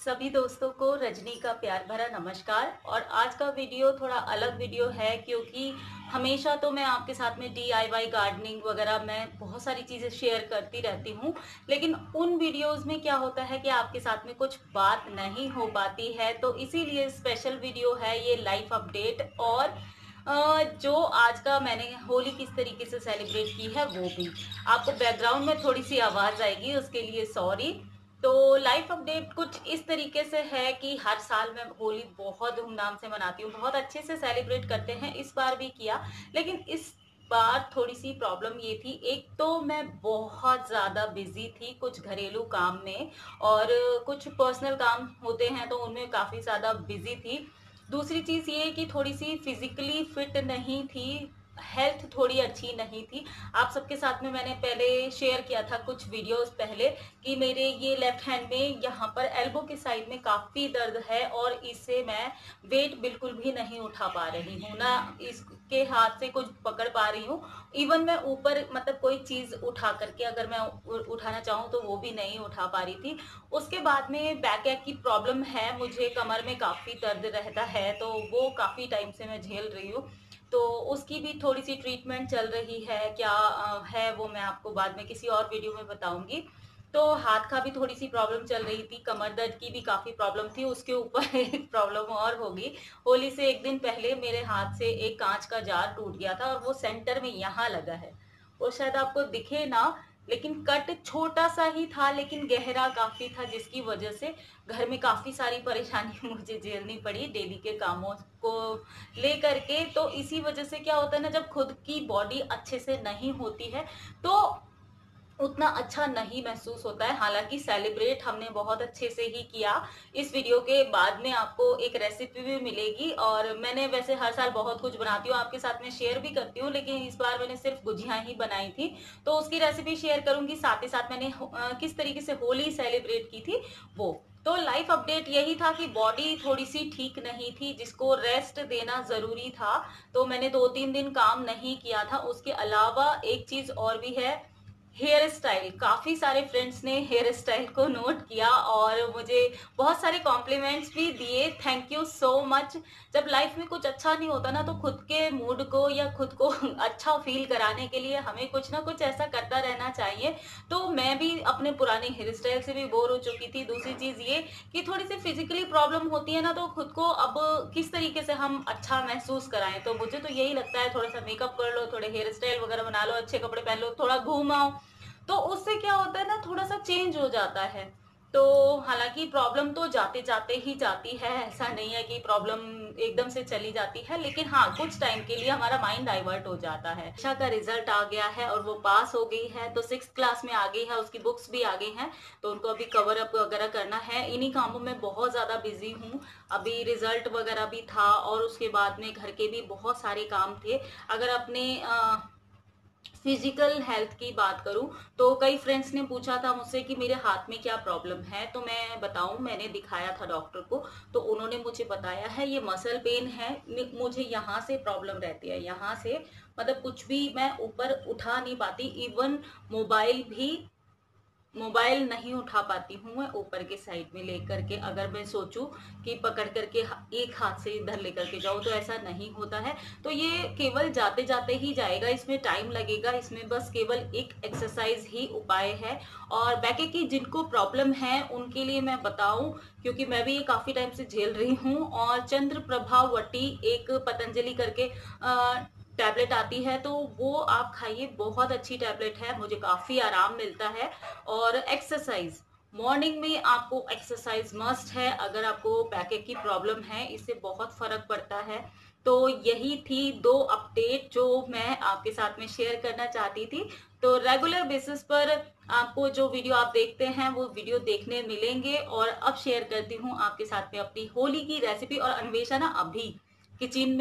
सभी दोस्तों को रजनी का प्यार भरा नमस्कार। और आज का वीडियो थोड़ा अलग वीडियो है क्योंकि हमेशा तो मैं आपके साथ में DIY गार्डनिंग वगैरह मैं बहुत सारी चीज़ें शेयर करती रहती हूँ, लेकिन उन वीडियोस में क्या होता है कि आपके साथ में कुछ बात नहीं हो पाती है। तो इसीलिए स्पेशल वीडियो है ये लाइफ अपडेट। और जो आज का मैंने होली किस तरीके से सेलिब्रेट की है वो भी आपको बैकग्राउंड में थोड़ी सी आवाज़ आएगी, उसके लिए सॉरी। तो लाइफ अपडेट कुछ इस तरीके से है कि हर साल मैं होली बहुत धूमधाम से मनाती हूँ, बहुत अच्छे से सेलिब्रेट करते हैं, इस बार भी किया। लेकिन इस बार थोड़ी सी प्रॉब्लम ये थी, एक तो मैं बहुत ज़्यादा बिजी थी कुछ घरेलू काम में, और कुछ पर्सनल काम होते हैं तो उनमें काफ़ी ज़्यादा बिजी थी। दूसरी चीज़ ये कि थोड़ी सी फिजिकली फिट नहीं थी, हेल्थ थोड़ी अच्छी नहीं थी। आप सबके साथ में मैंने पहले शेयर किया था कुछ वीडियोस पहले कि मेरे ये लेफ्ट हैंड में यहाँ पर एल्बो के साइड में काफ़ी दर्द है और इससे मैं वेट बिल्कुल भी नहीं उठा पा रही हूँ, ना इसके हाथ से कुछ पकड़ पा रही हूँ। इवन मैं ऊपर मतलब कोई चीज़ उठा करके अगर मैं उठाना चाहूँ तो वो भी नहीं उठा पा रही थी। उसके बाद में बैक एक की प्रॉब्लम है, मुझे कमर में काफ़ी दर्द रहता है, तो वो काफ़ी टाइम से मैं झेल रही हूँ। तो उसकी भी थोड़ी सी ट्रीटमेंट चल रही है, क्या है वो मैं आपको बाद में किसी और वीडियो में बताऊंगी। तो हाथ का भी थोड़ी सी प्रॉब्लम चल रही थी, कमर दर्द की भी काफ़ी प्रॉब्लम थी, उसके ऊपर एक प्रॉब्लम और होगी। होली से एक दिन पहले मेरे हाथ से एक कांच का जार टूट गया था और वो सेंटर में यहाँ लगा है। वो शायद आपको दिखे ना, लेकिन कट छोटा सा ही था लेकिन गहरा काफ़ी था, जिसकी वजह से घर में काफ़ी सारी परेशानी मुझे झेलनी पड़ी डेली के कामों को लेकर के। तो इसी वजह से क्या होता है ना, जब खुद की बॉडी अच्छे से नहीं होती है तो उतना अच्छा नहीं महसूस होता है। हालांकि सेलिब्रेट हमने बहुत अच्छे से ही किया। इस वीडियो के बाद में आपको एक रेसिपी भी मिलेगी, और मैंने वैसे हर साल बहुत कुछ बनाती हूँ, आपके साथ में शेयर भी करती हूँ, लेकिन इस बार मैंने सिर्फ गुजिया ही बनाई थी तो उसकी रेसिपी शेयर करूंगी। साथ ही साथ मैंने किस तरीके से होली सेलिब्रेट की थी वो। तो लाइफ अपडेट यही था कि बॉडी थोड़ी सी ठीक नहीं थी, जिसको रेस्ट देना जरूरी था। तो मैंने 2-3 दिन काम नहीं किया था। उसके अलावा एक चीज और भी है, हेयर स्टाइल। काफी सारे फ्रेंड्स ने हेयर स्टाइल को नोट किया और मुझे बहुत सारे कॉम्प्लीमेंट्स भी दिए, थैंक यू सो मच। जब लाइफ में कुछ अच्छा नहीं होता ना तो खुद के मूड को या खुद को अच्छा फील कराने के लिए हमें कुछ ना कुछ ऐसा करता रहना चाहिए। तो मैं भी अपने पुराने हेयर स्टाइल से भी बोर हो चुकी थी। दूसरी चीज ये कि थोड़ी सी फिजिकली प्रॉब्लम होती है ना, तो खुद को अब किस तरीके से हम अच्छा महसूस कराएं, तो मुझे तो यही लगता है थोड़ा सा मेकअप कर लो, थोड़े हेयर स्टाइल वगैरह बना लो, अच्छे कपड़े पहन लो, थोड़ा घूम आओ, तो उससे क्या होता है ना, थोड़ा सा चेंज हो जाता है। तो हालांकि प्रॉब्लम तो जाते जाते ही जाती है, ऐसा नहीं है कि प्रॉब्लम एकदम से चली जाती है, लेकिन हाँ कुछ टाइम के लिए हमारा माइंड डाइवर्ट हो जाता है। शिक्षा का रिजल्ट आ गया है और वो पास हो गई है, तो 6th क्लास में आ गई है, उसकी बुक्स भी आ गई हैं, तो उनको अभी कवर अप वगैरह करना है। इन्हीं कामों में बहुत ज़्यादा बिजी हूँ। अभी रिजल्ट वगैरह भी था और उसके बाद में घर के भी बहुत सारे काम थे। अगर अपने फिजिकल हेल्थ की बात करूं तो कई फ्रेंड्स ने पूछा था मुझसे कि मेरे हाथ में क्या प्रॉब्लम है, तो मैं बताऊं, मैंने दिखाया था डॉक्टर को, तो उन्होंने मुझे बताया है ये मसल पेन है। मुझे यहाँ से प्रॉब्लम रहती है, यहाँ से मतलब कुछ भी मैं ऊपर उठा नहीं पाती, इवन मोबाइल नहीं उठा पाती हूँ मैं ऊपर के साइड में लेकर के। अगर मैं सोचूं कि पकड़ करके एक हाथ से इधर लेकर के जाऊं तो ऐसा नहीं होता है। तो ये केवल जाते जाते ही जाएगा, इसमें टाइम लगेगा, इसमें बस केवल एक एक्सरसाइज ही उपाय है। और बैके की जिनको प्रॉब्लम है उनके लिए मैं बताऊं, क्योंकि मैं भी ये काफी टाइम से झेल रही हूँ, और चंद्र प्रभावती एक पतंजलि करके टैबलेट आती है, तो वो आप खाइए, बहुत अच्छी टैबलेट है, मुझे काफी आराम मिलता है। और एक्सरसाइज, मॉर्निंग में आपको एक्सरसाइज मस्ट है अगर आपको बैकएक की प्रॉब्लम है, इससे बहुत फर्क पड़ता है। तो यही थी 2 अपडेट जो मैं आपके साथ में शेयर करना चाहती थी। तो रेगुलर बेसिस पर आपको जो वीडियो आप देखते हैं वो वीडियो देखने मिलेंगे। और अब शेयर करती हूँ आपके साथ में अपनी होली की रेसिपी। और अन्वेषा ना अभी किचन में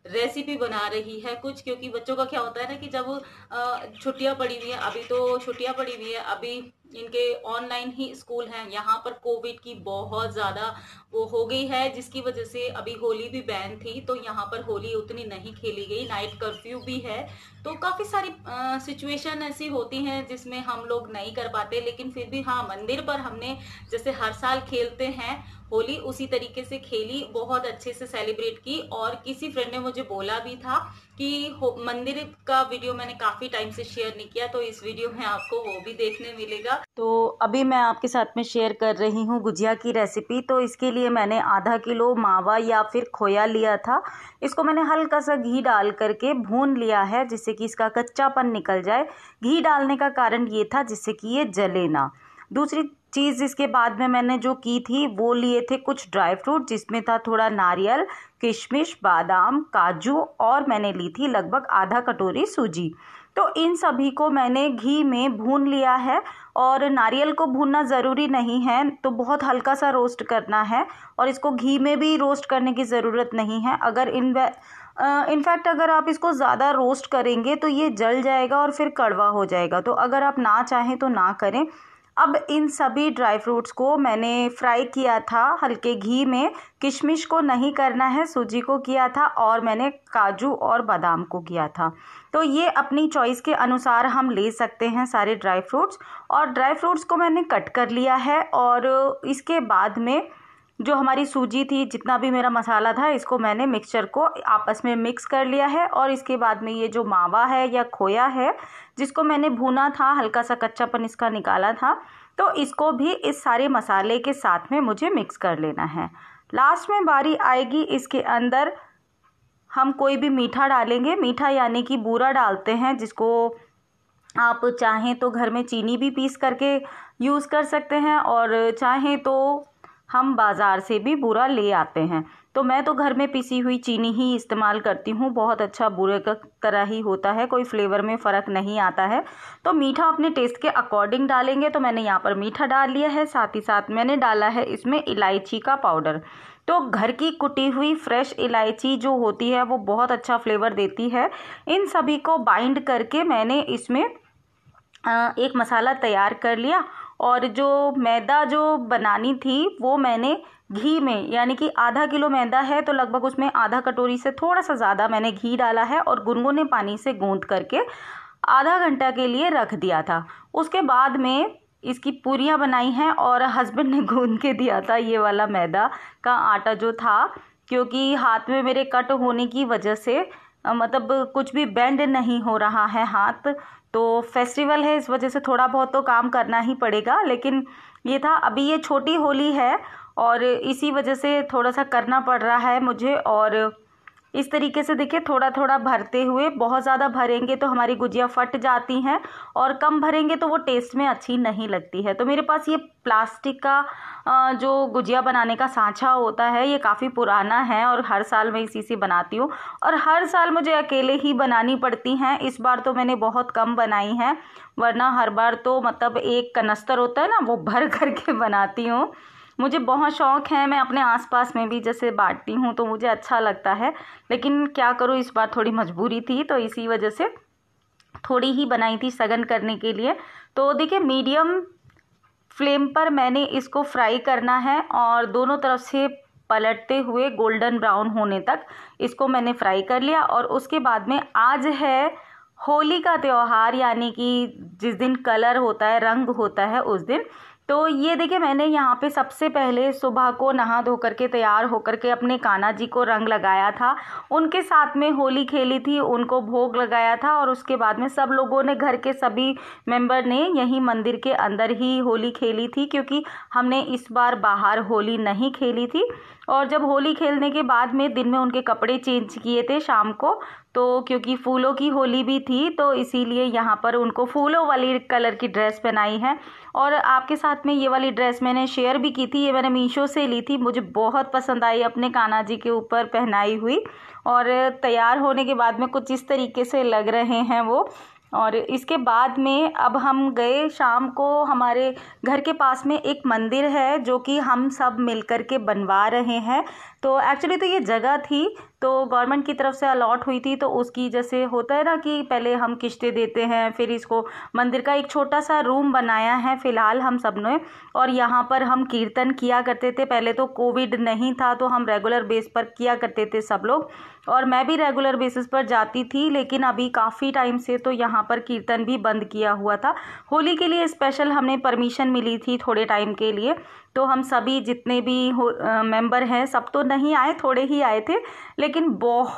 रेसिपी बना रही है कुछ, क्योंकि बच्चों का क्या होता है ना कि जब छुट्टियां पड़ी हुई हैं, अभी तो छुट्टियां पड़ी हुई है, अभी इनके ऑनलाइन ही स्कूल हैं। यहाँ पर कोविड की बहुत ज्यादा वो हो गई है, जिसकी वजह से अभी होली भी बैन थी, तो यहाँ पर होली उतनी नहीं खेली गई, नाइट कर्फ्यू भी है। तो काफी सारी सिचुएशन ऐसी होती हैं जिसमें हम लोग नहीं कर पाते, लेकिन फिर भी हाँ, मंदिर पर हमने जैसे हर साल खेलते हैं होली, उसी तरीके से खेली, बहुत अच्छे से सेलिब्रेट की। और किसी फ्रेंड ने मुझे बोला भी था कि मंदिर का वीडियो मैंने काफी टाइम से शेयर नहीं किया, तो इस वीडियो में आपको वो भी देखने मिलेगा। तो अभी मैं आपके साथ में शेयर कर रही हूँ गुजिया की रेसिपी। तो इसके लिए मैंने आधा किलो मावा या फिर खोया लिया था। इसको मैंने हल्का सा घी डाल करके भून लिया है, जिससे कि इसका कच्चापन निकल जाए। घी डालने का कारण ये था जिससे कि ये जले ना। दूसरी चीज़ इसके बाद में मैंने जो की थी वो लिए थे कुछ ड्राई फ्रूट, जिसमें था थोड़ा नारियल, किशमिश, बादाम, काजू, और मैंने ली थी लगभग आधा कटोरी सूजी। तो इन सभी को मैंने घी में भून लिया है। और नारियल को भूनना ज़रूरी नहीं है, तो बहुत हल्का सा रोस्ट करना है, और इसको घी में भी रोस्ट करने की ज़रूरत नहीं है। अगर इनफैक्ट अगर आप इसको ज़्यादा रोस्ट करेंगे तो ये जल जाएगा और फिर कड़वा हो जाएगा, तो अगर आप ना चाहें तो ना करें। अब इन सभी ड्राई फ्रूट्स को मैंने फ्राई किया था हल्के घी में। किशमिश को नहीं करना है, सूजी को किया था, और मैंने काजू और बादाम को किया था। तो ये अपनी चॉइस के अनुसार हम ले सकते हैं सारे ड्राई फ्रूट्स। और ड्राई फ्रूट्स को मैंने कट कर लिया है, और इसके बाद में जो हमारी सूजी थी, जितना भी मेरा मसाला था, इसको मैंने मिक्सचर को आपस में मिक्स कर लिया है। और इसके बाद में ये जो मावा है या खोया है, जिसको मैंने भूना था, हल्का सा कच्चापन इसका निकाला था, तो इसको भी इस सारे मसाले के साथ में मुझे मिक्स कर लेना है। लास्ट में बारी आएगी इसके अंदर हम कोई भी मीठा डालेंगे। मीठा यानी कि बूरा डालते हैं, जिसको आप चाहें तो घर में चीनी भी पीस करके यूज़ कर सकते हैं, और चाहें तो हम बाज़ार से भी बूरा ले आते हैं। तो मैं तो घर में पिसी हुई चीनी ही इस्तेमाल करती हूँ, बहुत अच्छा बूरे का तरह ही होता है, कोई फ्लेवर में फ़र्क नहीं आता है। तो मीठा अपने टेस्ट के अकॉर्डिंग डालेंगे, तो मैंने यहाँ पर मीठा डाल लिया है। साथ ही साथ मैंने डाला है इसमें इलायची का पाउडर। तो घर की कुटी हुई फ्रेश इलायची जो होती है वो बहुत अच्छा फ्लेवर देती है। इन सभी को बाइंड करके मैंने इसमें एक मसाला तैयार कर लिया। और जो मैदा जो बनानी थी वो मैंने घी में, यानी कि आधा किलो मैदा है तो लगभग उसमें आधा कटोरी से थोड़ा सा ज़्यादा मैंने घी डाला है, और गुनगुने पानी से गूंथ करके आधा घंटा के लिए रख दिया था। उसके बाद में इसकी पूरियाँ बनाई हैं, और हस्बैंड ने गूंथ के दिया था ये वाला मैदा का आटा जो था, क्योंकि हाथ में मेरे कट होने की वजह से मतलब कुछ भी बेंड नहीं हो रहा है हाथ। तो फेस्टिवल है, इस वजह से थोड़ा बहुत तो काम करना ही पड़ेगा, लेकिन ये था, अभी ये छोटी होली है और इसी वजह से थोड़ा सा करना पड़ रहा है मुझे। और इस तरीके से देखिए, थोड़ा थोड़ा भरते हुए, बहुत ज़्यादा भरेंगे तो हमारी गुजिया फट जाती हैं, और कम भरेंगे तो वो टेस्ट में अच्छी नहीं लगती है। तो मेरे पास ये प्लास्टिक का जो गुजिया बनाने का सांचा होता है, ये काफ़ी पुराना है, और हर साल मैं इसी से बनाती हूँ, और हर साल मुझे अकेले ही बनानी पड़ती हैं। इस बार तो मैंने बहुत कम बनाई हैं, वरना हर बार तो मतलब एक कनस्तर होता है ना, वो भर करके बनाती हूँ। मुझे बहुत शौक़ है, मैं अपने आसपास में भी जैसे बांटती हूँ तो मुझे अच्छा लगता है, लेकिन क्या करूँ, इस बार थोड़ी मजबूरी थी, तो इसी वजह से थोड़ी ही बनाई थी सगन करने के लिए। तो देखिए, मीडियम फ्लेम पर मैंने इसको फ्राई करना है, और दोनों तरफ से पलटते हुए गोल्डन ब्राउन होने तक इसको मैंने फ्राई कर लिया। और उसके बाद में आज है होली का त्यौहार, यानी कि जिस दिन कलर होता है, रंग होता है, उस दिन। तो ये देखिए, मैंने यहाँ पे सबसे पहले सुबह को नहा धो करके तैयार होकर के अपने कान्हा जी को रंग लगाया था, उनके साथ में होली खेली थी, उनको भोग लगाया था, और उसके बाद में सब लोगों ने, घर के सभी मेंबर ने यहीं मंदिर के अंदर ही होली खेली थी, क्योंकि हमने इस बार बाहर होली नहीं खेली थी। और जब होली खेलने के बाद में दिन में उनके कपड़े चेंज किए थे शाम को, तो क्योंकि फूलों की होली भी थी, तो इसीलिए यहाँ पर उनको फूलों वाली कलर की ड्रेस पहनाई है। और आपके साथ में ये वाली ड्रेस मैंने शेयर भी की थी, ये मैंने मीशो से ली थी, मुझे बहुत पसंद आई अपने कान्हा जी के ऊपर पहनाई हुई। और तैयार होने के बाद में कुछ इस तरीके से लग रहे हैं वो। और इसके बाद में अब हम गए शाम को, हमारे घर के पास में एक मंदिर है जो कि हम सब मिलकर के बनवा रहे हैं। तो एक्चुअली तो ये जगह थी, तो गवर्नमेंट की तरफ से अलॉट हुई थी, तो उसकी जैसे होता है ना कि पहले हम किस्तें देते हैं, फिर इसको मंदिर का एक छोटा सा रूम बनाया है फ़िलहाल हम सब ने, और यहाँ पर हम कीर्तन किया करते थे। पहले तो कोविड नहीं था तो हम रेगुलर बेस पर किया करते थे सब लोग, और मैं भी रेगुलर बेसिस पर जाती थी, लेकिन अभी काफ़ी टाइम से तो यहाँ पर कीर्तन भी बंद किया हुआ था। होली के लिए स्पेशल हमें परमिशन मिली थी थोड़े टाइम के लिए, तो हम सभी जितने भी मेंबर हैं सब तो नहीं आए, थोड़े ही आए थे, लेकिन बहुत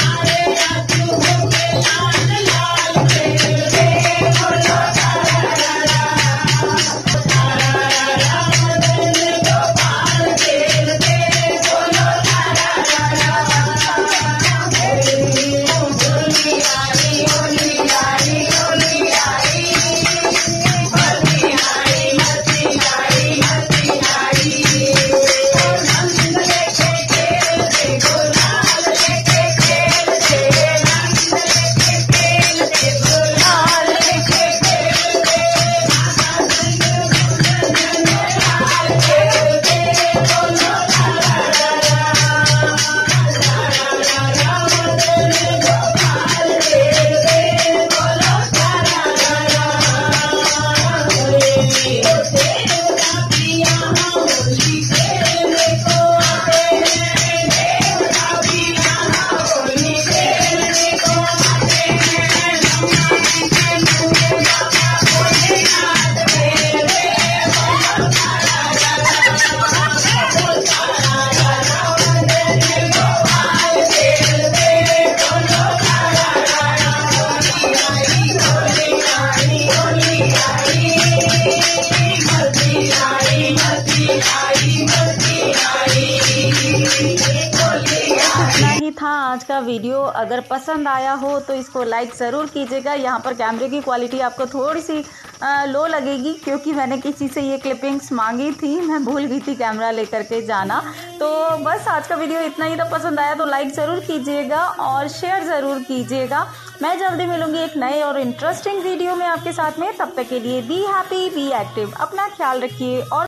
था आज का वीडियो। अगर पसंद आया हो तो इसको लाइक ज़रूर कीजिएगा। यहाँ पर कैमरे की क्वालिटी आपको थोड़ी सी लो लगेगी, क्योंकि मैंने किसी से ये क्लिपिंग्स मांगी थी, मैं भूल गई थी कैमरा लेकर के जाना। तो बस आज का वीडियो इतना ही था। पसंद आया तो लाइक ज़रूर कीजिएगा और शेयर ज़रूर कीजिएगा। मैं जल्दी मिलूंगी एक नए और इंटरेस्टिंग वीडियो में आपके साथ में। तब तक के लिए बी हैप्पी, बी एक्टिव, अपना ख्याल रखिए और